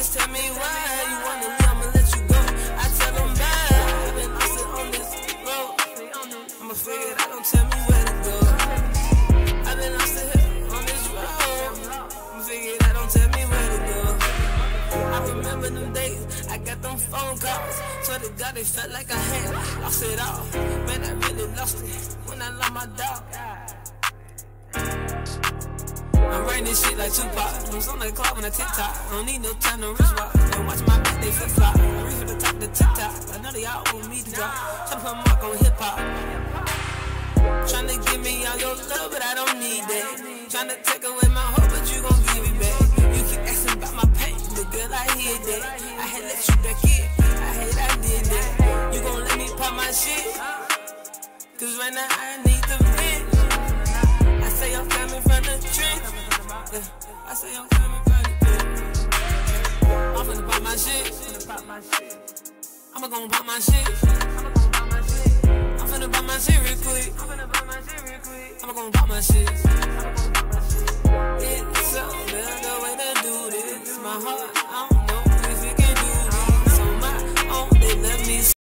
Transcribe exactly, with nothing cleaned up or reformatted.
niggas tell me why you wanna leave, I'ma let you go. I tell them bye. I've been lost on this road. I'ma figure it out, don't tell me where to go. I've been lost here on this road. I'ma figure it out, don't tell me where to go. I remember them days, I got them phone calls. Swear to God, it felt like I had lost it all. Man, I really lost it when I lost my dog. I'm writing this shit like Tupac. I'm on the clock when I tick-tock. I don't need no time to wrist walk. Don't watch my back, they flip-flop. I reach for the top of the tick-tock. I know they all want me to drop. Tryna put a mark on hip-hop. Tryna give me all your love, but I don't need that. Tryna take away my hope, but you gon' give it back. You keep asking about my pain, but girl, I hear that. I had let you back in, I hate I did that. You gon' let me pop my shit, cause right now I need the vent. I say I'm coming from the trench, yeah. I say I'm coming from the trench. I'm finna pop my shit, I'ma gon' pop my shit. I'm finna pop my shit real quick. I'ma gon' pop my shit. It's a better way to do this. My heart